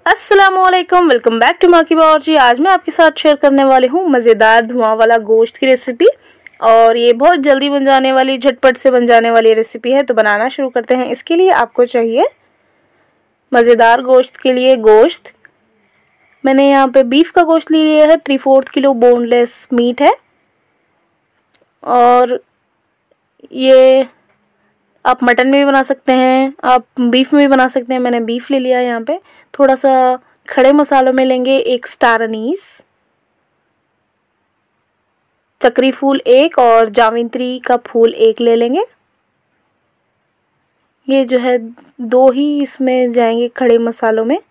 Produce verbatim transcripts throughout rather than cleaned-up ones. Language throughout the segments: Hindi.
अस्सलामुअलैकुम, वेलकम बैक टू माँ की बावर्ची। आज मैं आपके साथ शेयर करने वाली हूँ मज़ेदार धुआं वाला गोश्त की रेसिपी। और ये बहुत जल्दी बन जाने वाली, झटपट से बन जाने वाली रेसिपी है। तो बनाना शुरू करते हैं। इसके लिए आपको चाहिए मज़ेदार गोश्त के लिए गोश्त। मैंने यहाँ पे बीफ का गोश्त ले लिया है, three fourth kilo boneless meat है। और ये आप मटन में भी बना सकते हैं, आप बीफ में भी बना सकते हैं। मैंने बीफ ले लिया है। यहाँ पे थोड़ा सा खड़े मसालों में लेंगे एक स्टार अनीस, चक्री फूल एक और जावित्री का फूल एक ले लेंगे। ये जो है दो ही इसमें जाएंगे खड़े मसालों में।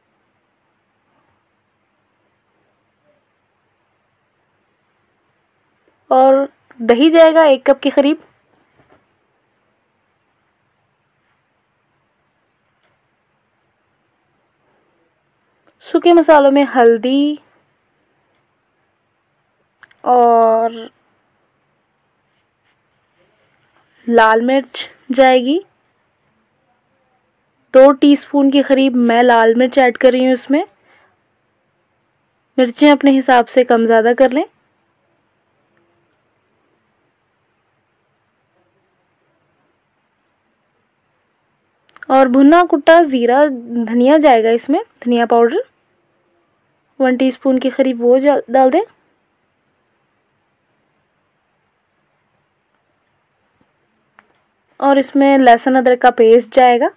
और दही जाएगा एक कप के करीब। सूखे मसालों में हल्दी और लाल मिर्च जाएगी। दो टीस्पून के करीब मैं लाल मिर्च ऐड कर रही हूँ इसमें। मिर्चें अपने हिसाब से कम ज़्यादा कर लें। और भुना कुटा ज़ीरा धनिया जाएगा इसमें, धनिया पाउडर वन टीस्पून के करीब वो डाल दें। और इसमें लहसुन अदरक का पेस्ट जाएगा।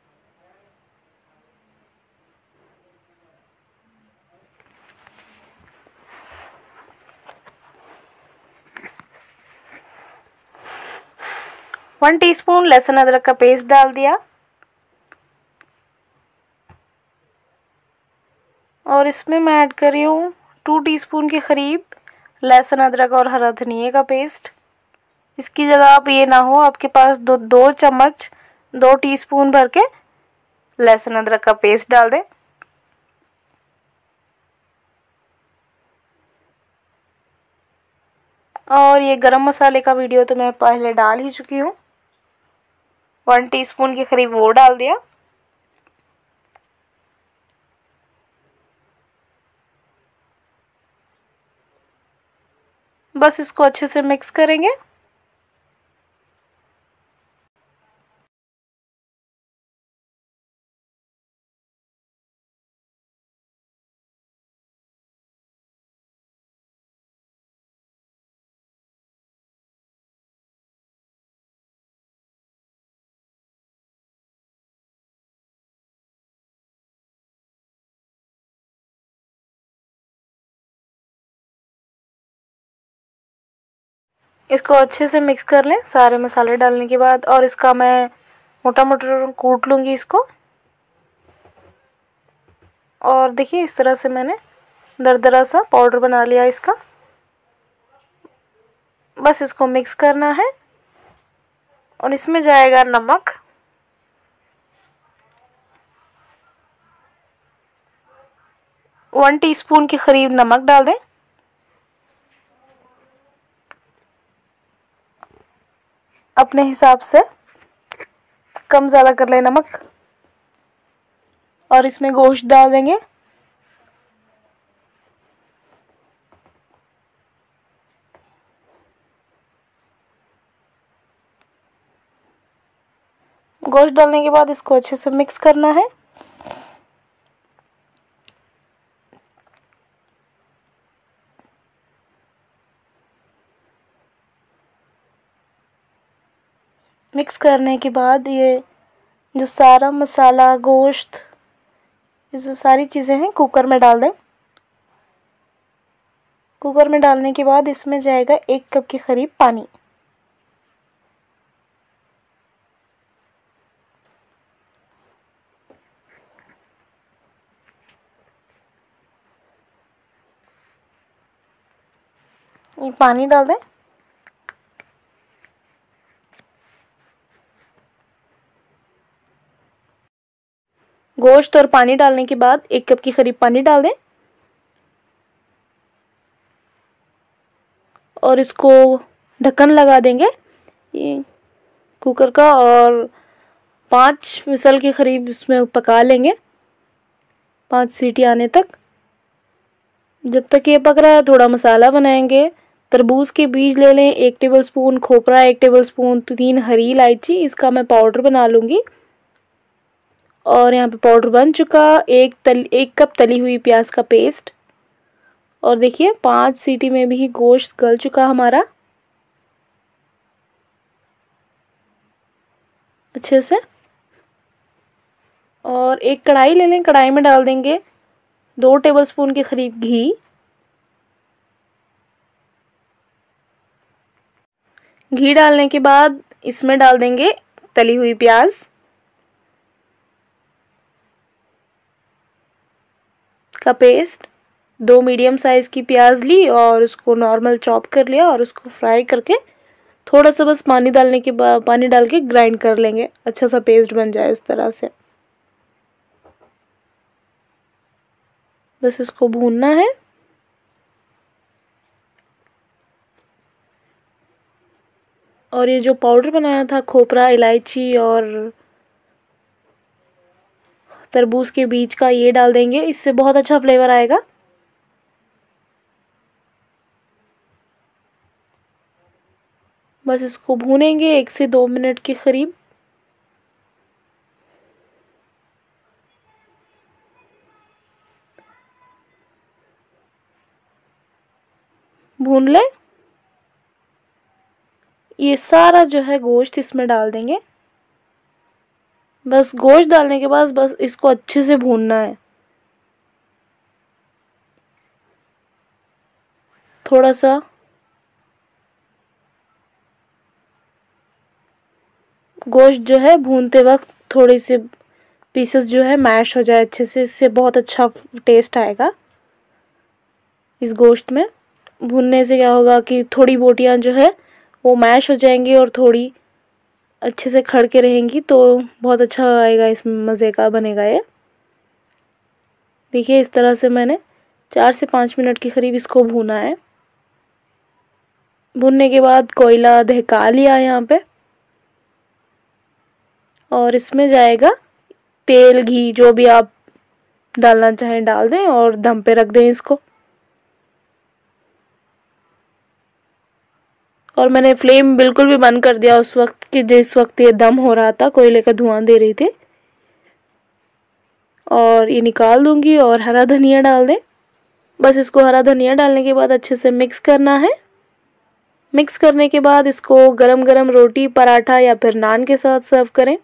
वन टीस्पून लहसुन अदरक का पेस्ट डाल दिया। और इसमें मैं ऐड कर रही हूँ टू टीस्पून के करीब लहसुन अदरक और हरा धनिया का पेस्ट। इसकी जगह आप ये ना हो आपके पास दो दो चम्मच दो टीस्पून भर के लहसुन अदरक का पेस्ट डाल दें। और ये गरम मसाले का वीडियो तो मैं पहले डाल ही चुकी हूँ। वन टीस्पून के करीब वो डाल दिया। बस इसको अच्छे से मिक्स करेंगे। इसको अच्छे से मिक्स कर लें सारे मसाले डालने के बाद। और इसका मैं मोटा मोटा कूट लूँगी इसको। और देखिए इस तरह से मैंने दरदरा सा पाउडर बना लिया इसका। बस इसको मिक्स करना है। और इसमें जाएगा नमक, वन टीस्पून के करीब नमक डाल दें। अपने हिसाब से कम ज़्यादा कर लें नमक। और इसमें गोश्त डाल देंगे। गोश्त डालने के बाद इसको अच्छे से मिक्स करना है। मिक्स करने के बाद ये जो सारा मसाला, गोश्त, ये जो सारी चीज़ें हैं कुकर में डाल दें। कुकर में डालने के बाद इसमें जाएगा एक कप के करीब पानी। ये पानी डाल दें। गोश्त और पानी डालने के बाद एक कप के करीब पानी डाल दें। और इसको ढक्कन लगा देंगे ये कुकर का। और पाँच विसल के करीब इसमें पका लेंगे। पाँच सीटी आने तक। जब तक ये पक रहा है थोड़ा मसाला बनाएंगे। तरबूज के बीज ले लें, एक टेबलस्पून खोपरा, एक टेबलस्पून, तीन हरी इलायची, इसका मैं पाउडर बना लूँगी। और यहाँ पे पाउडर बन चुका। एक तल एक कप तली हुई प्याज का पेस्ट। और देखिए पाँच सीटी में भी गोश्त गल चुका हमारा अच्छे से। और एक कढ़ाई ले लें, कढ़ाई में डाल देंगे दो टेबलस्पून के करीब घी। घी डालने के बाद इसमें डाल देंगे तली हुई प्याज का पेस्ट। दो मीडियम साइज़ की प्याज ली और उसको नॉर्मल चॉप कर लिया और उसको फ्राई करके थोड़ा सा बस पानी डालने के बाद पानी डाल के ग्राइंड कर लेंगे, अच्छा सा पेस्ट बन जाए उस तरह से। बस इसको भूनना है। और ये जो पाउडर बनाया था खोपरा, इलायची और तरबूज के बीज का, ये डाल देंगे, इससे बहुत अच्छा फ्लेवर आएगा। बस इसको भूनेंगे एक से दो मिनट के करीब। भून लें। ये सारा जो है गोश्त इसमें डाल देंगे। बस गोश्त डालने के बाद बस इसको अच्छे से भूनना है। थोड़ा सा गोश्त जो है भूनते वक्त थोड़ी सी पीसेस जो है मैश हो जाए अच्छे से, इससे बहुत अच्छा टेस्ट आएगा इस गोश्त में। भूनने से क्या होगा कि थोड़ी बोटियां जो है वो मैश हो जाएंगी और थोड़ी अच्छे से खड़ के रहेंगी, तो बहुत अच्छा आएगा, इसमें मज़े का बनेगा ये। देखिए इस तरह से मैंने चार से पाँच मिनट के करीब इसको भूना है। भूनने के बाद कोयला दहका लिया यहाँ पे और इसमें जाएगा तेल, घी, जो भी आप डालना चाहें डाल दें और दम पे रख दें इसको। और मैंने फ्लेम बिल्कुल भी बंद कर दिया उस वक्त कि जिस वक्त ये दम हो रहा था, कोयले का धुआं दे रही थी। और ये निकाल दूंगी और हरा धनिया डाल दें। बस इसको हरा धनिया डालने के बाद अच्छे से मिक्स करना है। मिक्स करने के बाद इसको गरम गरम रोटी, पराठा या फिर नान के साथ सर्व करें।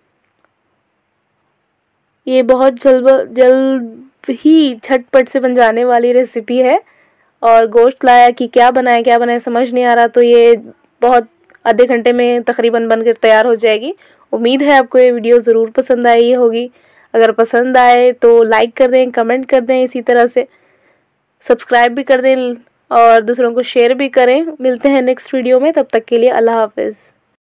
ये बहुत जल्द जल्द ही झटपट से बन जाने वाली रेसिपी है। और गोश्त लाया कि क्या बनाए क्या बनाए समझ नहीं आ रहा, तो ये बहुत आधे घंटे में तकरीबन बनकर तैयार हो जाएगी। उम्मीद है आपको ये वीडियो ज़रूर पसंद आई होगी। अगर पसंद आए तो लाइक कर दें, कमेंट कर दें, इसी तरह से सब्सक्राइब भी कर दें और दूसरों को शेयर भी करें। मिलते हैं नेक्स्ट वीडियो में, तब तक के लिए अल्लाह हाफिज़।